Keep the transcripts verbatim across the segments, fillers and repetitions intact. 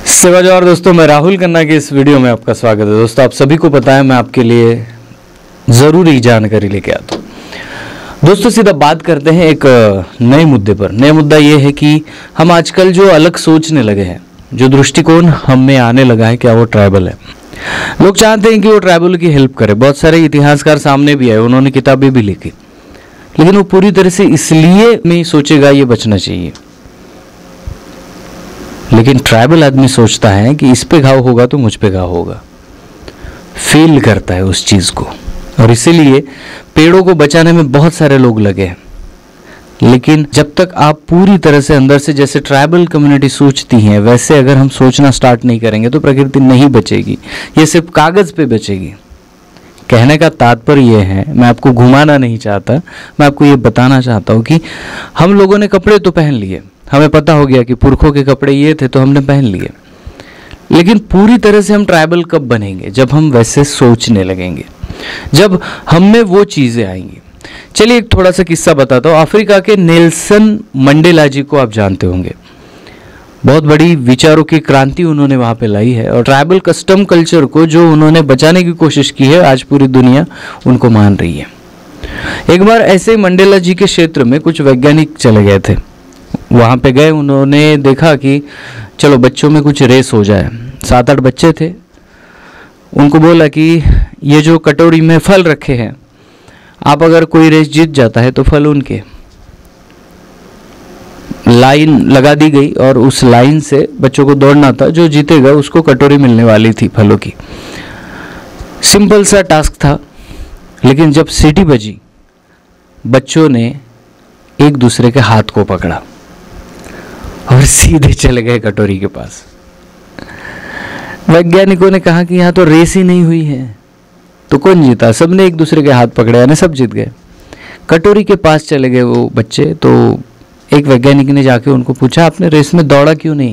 सेवाजोर दोस्तों, मैं राहुल खन्ना के इस वीडियो में आपका स्वागत है। दोस्तों, आप सभी को पता है मैं आपके लिए ज़रूरी जानकारी लेके आता हूँ। दोस्तों, सीधा बात करते हैं एक नए मुद्दे पर। नया मुद्दा ये है कि हम आजकल जो अलग सोचने लगे हैं, जो दृष्टिकोण हम में आने लगा है, क्या वो ट्राइबल है। लोग चाहते हैं कि वो ट्राइबल की हेल्प करे। बहुत सारे इतिहासकार सामने भी आए, उन्होंने किताबें भी लिखी, लेकिन वो पूरी तरह से इसलिए नहीं सोचेगा ये बचना चाहिए। लेकिन ट्राइबल आदमी सोचता है कि इस पे घाव होगा तो मुझ पे घाव होगा, फील करता है उस चीज़ को, और इसीलिए पेड़ों को बचाने में बहुत सारे लोग लगे हैं। लेकिन जब तक आप पूरी तरह से अंदर से जैसे ट्राइबल कम्युनिटी सोचती हैं, वैसे अगर हम सोचना स्टार्ट नहीं करेंगे तो प्रकृति नहीं बचेगी, ये सिर्फ कागज़ पे बचेगी। कहने का तात्पर्य ये है, मैं आपको घुमाना नहीं चाहता, मैं आपको ये बताना चाहता हूँ कि हम लोगों ने कपड़े तो पहन लिए, हमें पता हो गया कि पुरखों के कपड़े ये थे तो हमने पहन लिए, लेकिन पूरी तरह से हम ट्राइबल कब बनेंगे? जब हम वैसे सोचने लगेंगे, जब हम में वो चीज़ें आएंगी। चलिए एक थोड़ा सा किस्सा बताता हूँ। अफ्रीका के नेल्सन मंडेला जी को आप जानते होंगे। बहुत बड़ी विचारों की क्रांति उन्होंने वहाँ पे लाई है, और ट्राइबल कस्टम कल्चर को जो उन्होंने बचाने की कोशिश की है, आज पूरी दुनिया उनको मान रही है। एक बार ऐसे मंडेला जी के क्षेत्र में कुछ वैज्ञानिक चले गए थे। वहाँ पे गए, उन्होंने देखा कि चलो बच्चों में कुछ रेस हो जाए। सात आठ बच्चे थे। उनको बोला कि ये जो कटोरी में फल रखे हैं, आप अगर कोई रेस जीत जाता है तो फल उनके। लाइन लगा दी गई और उस लाइन से बच्चों को दौड़ना था, जो जीतेगा उसको कटोरी मिलने वाली थी फलों की। सिंपल सा टास्क था, लेकिन जब सीटी बजी, बच्चों ने एक दूसरे के हाथ को पकड़ा और सीधे चले गए कटोरी के पास। वैज्ञानिकों ने कहा कि यहाँ तो रेस ही नहीं हुई है, तो कौन जीता? सबने एक दूसरे के हाथ पकड़े, यानी सब जीत गए। कटोरी के पास चले गए वो बच्चे, तो एक वैज्ञानिक ने जाके उनको पूछा, आपने रेस में दौड़ा क्यों नहीं?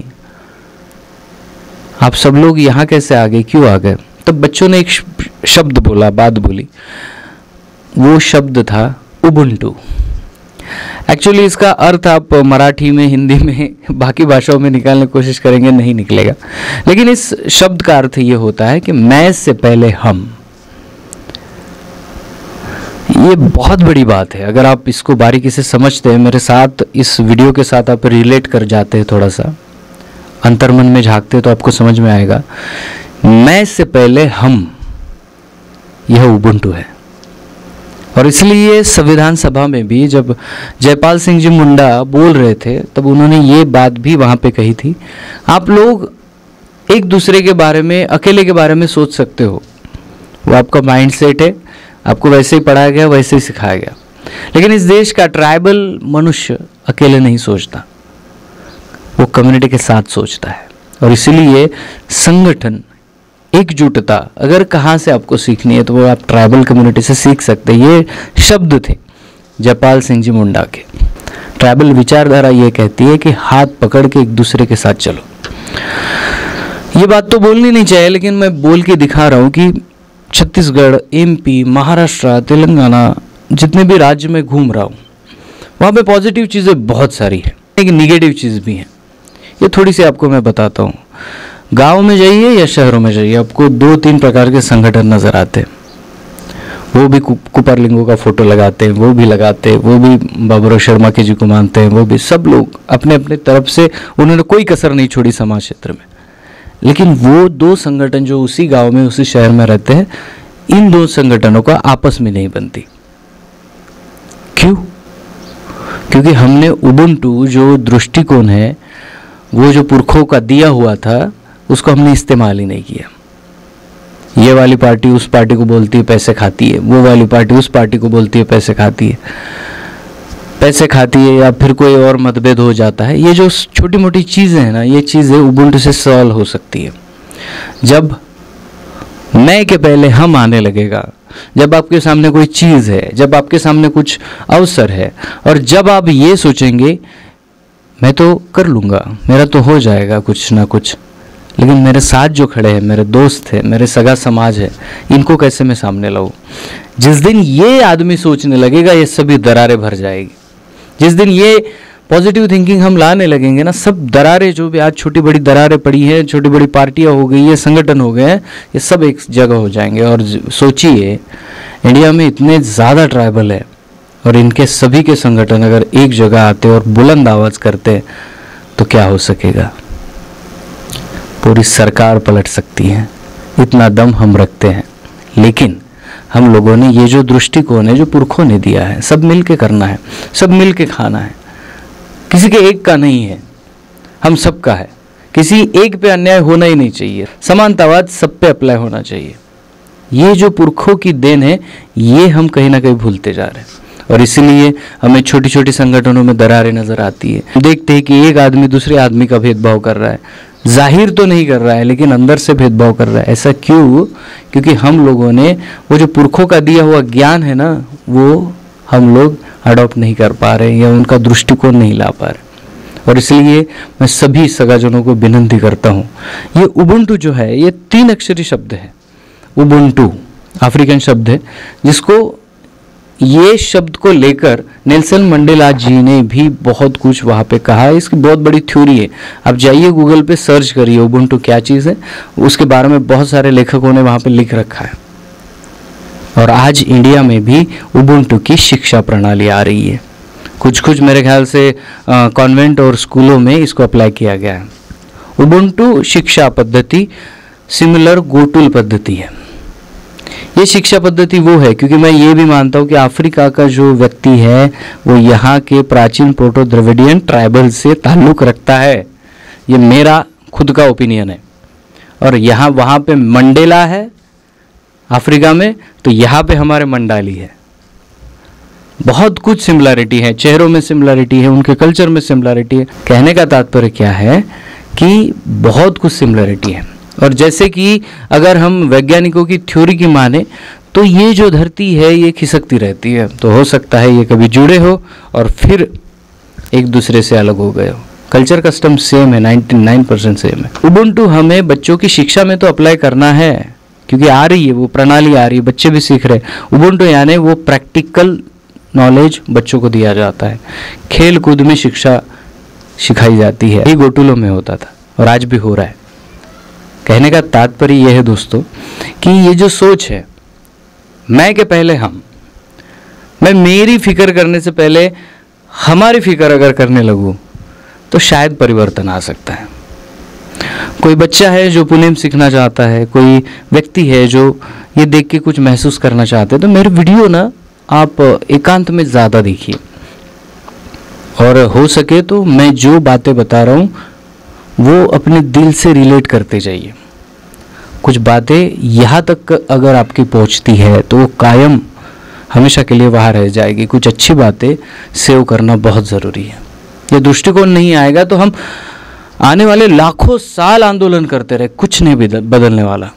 आप सब लोग यहाँ कैसे आ गए, क्यों आ गए? तब बच्चों ने एक शब्द बोला, बात बोली। वो शब्द था उबुंटू। एक्चुअली इसका अर्थ आप मराठी में, हिंदी में, बाकी भाषाओं में निकालने की कोशिश करेंगे, नहीं निकलेगा। लेकिन इस शब्द का अर्थ ये होता है कि मैं से पहले हम। ये बहुत बड़ी बात है। अगर आप इसको बारीकी से समझते हैं, मेरे साथ इस वीडियो के साथ आप रिलेट कर जाते हैं, थोड़ा सा अंतर्मन में झांकते, तो आपको समझ में आएगा। मैं से पहले हम, यह उबुंटू है। और इसलिए संविधान सभा में भी जब जयपाल सिंह जी मुंडा बोल रहे थे, तब उन्होंने ये बात भी वहाँ पे कही थी, आप लोग एक दूसरे के बारे में, अकेले के बारे में सोच सकते हो, वो आपका माइंड सेट है, आपको वैसे ही पढ़ाया गया, वैसे ही सिखाया गया। लेकिन इस देश का ट्राइबल मनुष्य अकेले नहीं सोचता, वो कम्युनिटी के साथ सोचता है। और इसीलिए संगठन, एकजुटता अगर कहाँ से आपको सीखनी है तो वो आप ट्राइबल कम्युनिटी से सीख सकते हैं। ये शब्द थे जयपाल सिंह जी मुंडा के। ट्राइबल विचारधारा ये कहती है कि हाथ पकड़ के एक दूसरे के साथ चलो। ये बात तो बोलनी नहीं चाहिए, लेकिन मैं बोल के दिखा रहा हूँ कि छत्तीसगढ़, एमपी, महाराष्ट्र, तेलंगाना, जितने भी राज्य में घूम रहा हूँ, वहाँ पे पॉजिटिव चीज़ें बहुत सारी हैं, लेकिन निगेटिव चीज़ भी हैं। ये थोड़ी सी आपको मैं बताता हूँ। गांव में जाइए या शहरों में जाइए, आपको दो तीन प्रकार के संगठन नजर आते हैं। वो भी कुपरलिंगों का फोटो लगाते हैं, वो भी लगाते हैं, वो भी बाबूराव शर्मा के जी को मानते हैं, वो भी, सब लोग अपने अपने तरफ से, उन्होंने कोई कसर नहीं छोड़ी समाज क्षेत्र में। लेकिन वो दो संगठन जो उसी गांव में, उसी शहर में रहते हैं, इन दो संगठनों का आपस में नहीं बनती। क्यों? क्योंकि हमने उबुंटू जो दृष्टिकोण है, वो जो पुरखों का दिया हुआ था, उसको हमने इस्तेमाल ही नहीं किया। ये वाली पार्टी उस पार्टी को बोलती है पैसे खाती है, वो वाली पार्टी उस पार्टी को बोलती है पैसे खाती है, पैसे खाती है, या फिर कोई और मतभेद हो जाता है। ये जो छोटी मोटी चीज़ें हैं ना, ये चीज़ें उबुंटू से सॉल्व हो सकती है। जब मैं के पहले हम आने लगेगा, जब आपके सामने कोई चीज़ है, जब आपके सामने कुछ अवसर है, और जब आप ये सोचेंगे मैं तो कर लूँगा, मेरा तो हो जाएगा कुछ ना कुछ, लेकिन मेरे साथ जो खड़े हैं, मेरे दोस्त हैं, मेरे सगा समाज है, इनको कैसे मैं सामने लाऊं? जिस दिन ये आदमी सोचने लगेगा, ये सभी दरारें भर जाएगी। जिस दिन ये पॉजिटिव थिंकिंग हम लाने लगेंगे ना, सब दरारें जो भी आज छोटी बड़ी दरारें पड़ी हैं, छोटी बड़ी पार्टियां हो गई है, संगठन हो गए हैं, ये सब एक जगह हो जाएंगे। और सोचिए इंडिया में इतने ज़्यादा ट्राइबल है और इनके सभी के संगठन अगर एक जगह आते और बुलंद आवाज़ करते तो क्या हो सकेगा? पूरी सरकार पलट सकती है, इतना दम हम रखते हैं। लेकिन हम लोगों ने ये जो दृष्टिकोण है, जो पुरखों ने दिया है, सब मिल के करना है, सब मिल के खाना है, किसी के एक का नहीं है, हम सबका है। किसी एक पे अन्याय होना ही नहीं चाहिए, समानतावाद सब पे अप्लाई होना चाहिए। ये जो पुरखों की देन है, ये हम कहीं ना कहीं भूलते जा रहे हैं और इसीलिए हमें छोटी छोटी संगठनों में दरारें नजर आती है। देखते हैं कि एक आदमी दूसरे आदमी का भेदभाव कर रहा है, जाहिर तो नहीं कर रहा है लेकिन अंदर से भेदभाव कर रहा है। ऐसा क्यों? क्योंकि हम लोगों ने वो जो पुरखों का दिया हुआ ज्ञान है ना, वो हम लोग अडॉप्ट नहीं कर पा रहे या उनका दृष्टिकोण नहीं ला पा रहे। और इसलिए मैं सभी सगाजनों को विनती करता हूँ, ये उबुंटू जो है ये तीन अक्षरी शब्द है। उबुंटू अफ्रीकन शब्द है, जिसको ये शब्द को लेकर नेल्सन मंडेला जी ने भी बहुत कुछ वहाँ पे कहा। इसकी बहुत बड़ी थ्योरी है, आप जाइए गूगल पे सर्च करिए उबुंटू क्या चीज़ है, उसके बारे में बहुत सारे लेखकों ने वहाँ पे लिख रखा है। और आज इंडिया में भी उबुंटू की शिक्षा प्रणाली आ रही है। कुछ कुछ मेरे ख्याल से कॉन्वेंट और स्कूलों में इसको अप्लाई किया गया है। उबुंटू शिक्षा पद्धति सिमिलर गोटुल पद्धति है। ये शिक्षा पद्धति वो है, क्योंकि मैं ये भी मानता हूँ कि अफ्रीका का जो व्यक्ति है वो यहाँ के प्राचीन प्रोटो द्रविडियन ट्राइबल से ताल्लुक़ रखता है। ये मेरा खुद का ओपिनियन है। और यहाँ वहाँ पे मंडेला है अफ्रीका में, तो यहाँ पे हमारे मंडाली है। बहुत कुछ सिमिलरिटी है, चेहरों में सिमिलरिटी है, उनके कल्चर में सिमिलरिटी है। कहने का तात्पर्य क्या है कि बहुत कुछ सिमिलरिटी है। और जैसे कि अगर हम वैज्ञानिकों की थ्योरी की माने तो ये जो धरती है ये खिसकती रहती है, तो हो सकता है ये कभी जुड़े हो और फिर एक दूसरे से अलग हो गए हो। कल्चर कस्टम सेम है, निन्यानवे परसेंट सेम है। उबुंटू हमें बच्चों की शिक्षा में तो अप्लाई करना है, क्योंकि आ रही है वो प्रणाली, आ रही है, बच्चे भी सीख रहे हैं। उबुंटू यानी वो प्रैक्टिकल नॉलेज बच्चों को दिया जाता है, खेल कूद में शिक्षा सिखाई जाती है। ये गोटुलों में होता था और आज भी हो रहा है। कहने का तात्पर्य यह है दोस्तों कि ये जो सोच है, मैं के पहले हम, मैं मेरी फिक्र करने से पहले हमारी फिक्र अगर करने लगूं तो शायद परिवर्तन आ सकता है। कोई बच्चा है जो पुनेम सीखना चाहता है, कोई व्यक्ति है जो ये देख के कुछ महसूस करना चाहते हैं, तो मेरे वीडियो ना आप एकांत में ज़्यादा देखिए और हो सके तो मैं जो बातें बता रहा हूँ वो अपने दिल से रिलेट करते जाइए। कुछ बातें यहाँ तक अगर आपकी पहुँचती है तो वो कायम हमेशा के लिए वहाँ रह जाएगी। कुछ अच्छी बातें सेव करना बहुत ज़रूरी है। ये दृष्टिकोण नहीं आएगा तो हम आने वाले लाखों साल आंदोलन करते रहे, कुछ नहीं बदलने वाला।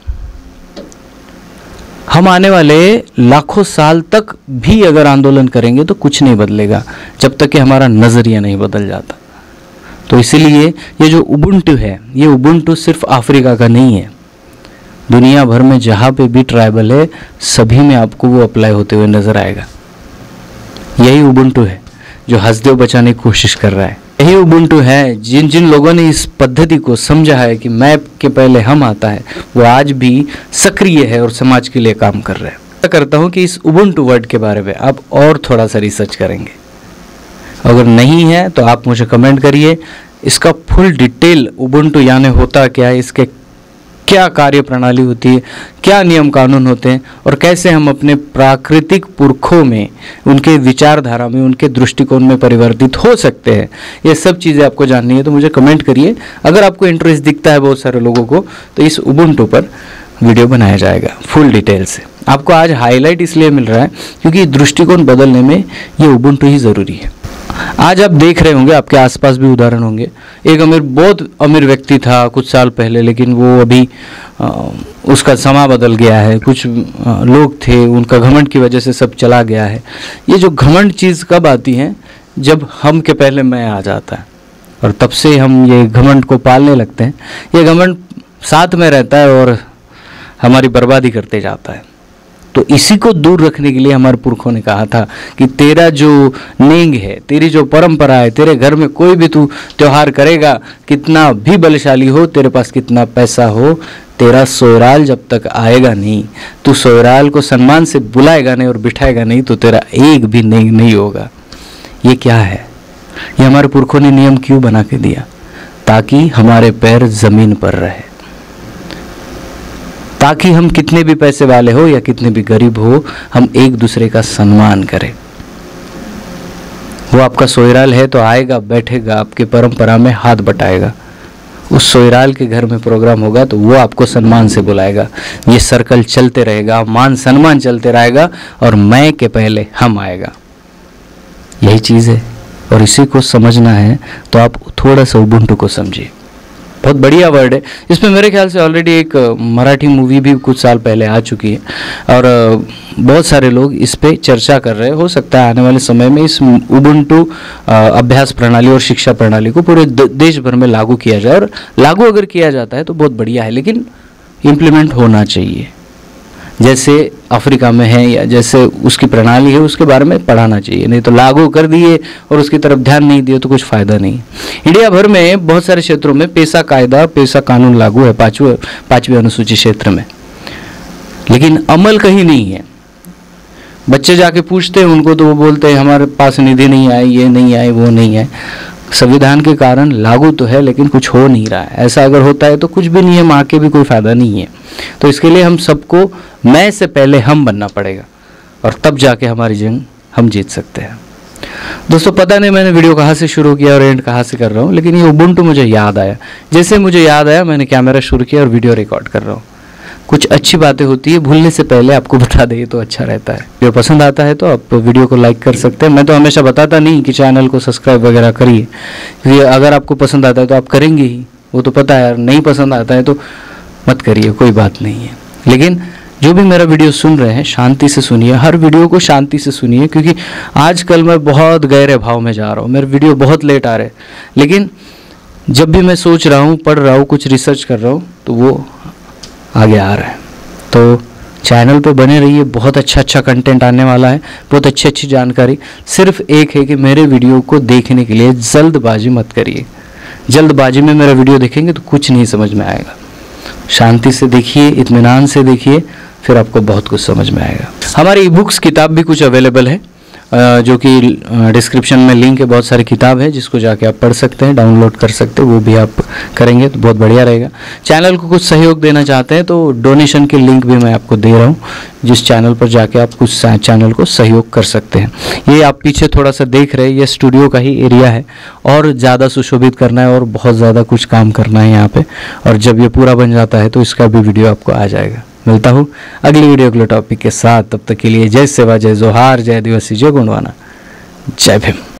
हम आने वाले लाखों साल तक भी अगर आंदोलन करेंगे तो कुछ नहीं बदलेगा, जब तक कि हमारा नज़रिया नहीं बदल जाता। तो इसीलिए ये जो उबुंटू है, ये उबुंटू सिर्फ अफ्रीका का नहीं है, दुनिया भर में जहाँ पे भी ट्राइबल है सभी में आपको वो अप्लाई होते हुए नजर आएगा। यही उबुंटू है जो हसदेव बचाने की कोशिश कर रहा है। यही उबुंटू है जिन जिन लोगों ने इस पद्धति को समझा है कि मैप के पहले हम आता है, वो आज भी सक्रिय है और समाज के लिए काम कर रहे हैं। मैं करता हूँ कि इस उबुंटू वर्ड के बारे में आप और थोड़ा सा रिसर्च करेंगे। अगर नहीं है तो आप मुझे कमेंट करिए, इसका फुल डिटेल उबुंटू यानी होता क्या है, इसके क्या कार्य प्रणाली होती है, क्या नियम कानून होते हैं और कैसे हम अपने प्राकृतिक पुरखों में, उनके विचारधारा में, उनके दृष्टिकोण में परिवर्तित हो सकते हैं, ये सब चीज़ें आपको जाननी है तो मुझे कमेंट करिए। अगर आपको इंटरेस्ट दिखता है बहुत सारे लोगों को तो इस उबुंटू पर वीडियो बनाया जाएगा फुल डिटेल से। आपको आज हाईलाइट इसलिए मिल रहा है क्योंकि दृष्टिकोण बदलने में ये उबुंटू ही ज़रूरी है। आज आप देख रहे होंगे, आपके आसपास भी उदाहरण होंगे, एक अमीर बहुत अमीर व्यक्ति था कुछ साल पहले, लेकिन वो अभी आ, उसका समा बदल गया है। कुछ आ, लोग थे, उनका घमंड की वजह से सब चला गया है। ये जो घमंड चीज़ कब आती है? जब हम के पहले मैं आ जाता है और तब से हम ये घमंड को पालने लगते हैं। ये घमंड साथ में रहता है और हमारी बर्बादी करते जाता है। तो इसी को दूर रखने के लिए हमारे पुरखों ने कहा था कि तेरा जो नेंग है, तेरी जो परंपरा है, तेरे घर में कोई भी तू त्योहार करेगा, कितना भी बलशाली हो, तेरे पास कितना पैसा हो, तेरा सोराल जब तक आएगा नहीं, तू सोराल को सम्मान से बुलाएगा नहीं और बिठाएगा नहीं, तो तेरा एक भी नेंग नहीं होगा। ये क्या है? ये हमारे पुरखों ने नियम क्यों बना के दिया? ताकि हमारे पैर जमीन पर रहे, ताकि हम कितने भी पैसे वाले हो या कितने भी गरीब हो, हम एक दूसरे का सम्मान करें। वो आपका सोयराल है तो आएगा, बैठेगा, आपके परंपरा में हाथ बटाएगा। उस सोयराल के घर में प्रोग्राम होगा तो वो आपको सम्मान से बुलाएगा। ये सर्कल चलते रहेगा, मान सम्मान चलते रहेगा, और मैं के पहले हम आएगा। यही चीज़ है, और इसी को समझना है तो आप थोड़ा सा उबुंटू को समझिए। बहुत बढ़िया वर्ड है। इसमें मेरे ख्याल से ऑलरेडी एक मराठी मूवी भी कुछ साल पहले आ चुकी है, और बहुत सारे लोग इस पे चर्चा कर रहे हैं। हो सकता है आने वाले समय में इस उबुंटू अभ्यास प्रणाली और शिक्षा प्रणाली को पूरे देश भर में लागू किया जाए, और लागू अगर किया जाता है तो बहुत बढ़िया है, लेकिन इम्प्लीमेंट होना चाहिए। जैसे अफ्रीका में है या जैसे उसकी प्रणाली है, उसके बारे में पढ़ाना चाहिए। नहीं तो लागू कर दिए और उसकी तरफ ध्यान नहीं दिए तो कुछ फ़ायदा नहीं। इंडिया भर में बहुत सारे क्षेत्रों में पेशा कायदा, पेशा कानून लागू है, पाँचवें पाँचवीं अनुसूची क्षेत्र में, लेकिन अमल कहीं नहीं है। बच्चे जाके पूछते हैं उनको तो वो बोलते हैं हमारे पास निधि नहीं आई, ये नहीं आई, वो नहीं है। संविधान के कारण लागू तो है लेकिन कुछ हो नहीं रहा है। ऐसा अगर होता है तो कुछ भी नियम आके भी कोई फ़ायदा नहीं है। तो इसके लिए हम सबको मैं से पहले हम बनना पड़ेगा, और तब जाके हमारी जंग हम जीत सकते हैं। दोस्तों, पता नहीं मैंने वीडियो कहाँ से शुरू किया और एंड कहाँ से कर रहा हूँ, लेकिन ये उबुंटू मुझे याद आया। जैसे मुझे याद आया मैंने कैमरा शुरू किया और वीडियो रिकॉर्ड कर रहा हूँ। कुछ अच्छी बातें होती है, भूलने से पहले आपको बता दें तो अच्छा रहता है। वीडियो पसंद आता है तो आप वीडियो को लाइक कर सकते हैं। मैं तो हमेशा बताता नहीं कि चैनल को सब्सक्राइब वगैरह करिए, क्योंकि अगर आपको पसंद आता है तो आप करेंगे ही, वो तो पता है। नहीं पसंद आता है तो मत करिए, कोई बात नहीं है। लेकिन जो भी मेरा वीडियो सुन रहे हैं शांति से सुनिए, हर वीडियो को शांति से सुनिए, क्योंकि आजकल मैं बहुत गहरे भाव में जा रहा हूँ। मेरे वीडियो बहुत लेट आ रहे हैं, लेकिन जब भी मैं सोच रहा हूँ, पढ़ रहा हूँ, कुछ रिसर्च कर रहा हूँ तो वो आगे आ रहा है। तो चैनल पे बने रहिए, बहुत अच्छा अच्छा कंटेंट आने वाला है, बहुत अच्छी अच्छी जानकारी। सिर्फ एक है कि मेरे वीडियो को देखने के लिए जल्दबाजी मत करिए। जल्दबाजी में मेरा वीडियो देखेंगे तो कुछ नहीं समझ में आएगा। शांति से देखिए, इत्मीनान से देखिए, फिर आपको बहुत कुछ समझ में आएगा। हमारी ई बुक्स किताब भी कुछ अवेलेबल है, जो कि डिस्क्रिप्शन में लिंक है। बहुत सारी किताब है जिसको जाके आप पढ़ सकते हैं, डाउनलोड कर सकते हैं। वो भी आप करेंगे तो बहुत बढ़िया रहेगा। चैनल को कुछ सहयोग देना चाहते हैं तो डोनेशन के लिंक भी मैं आपको दे रहा हूँ, जिस चैनल पर जाके आप कुछ चैनल को सहयोग कर सकते हैं। ये आप पीछे थोड़ा सा देख रहे हैं, ये स्टूडियो का ही एरिया है, और ज़्यादा सुशोभित करना है और बहुत ज़्यादा कुछ काम करना है यहाँ पे। और जब ये पूरा बन जाता है तो इसका भी वीडियो आपको आ जाएगा। मिलता हूँ अगली वीडियो अगले टॉपिक के साथ। तब तक के लिए जय सेवा, जय जोहार, जय आदिवासी, जय गोंडवाना, जय भीम।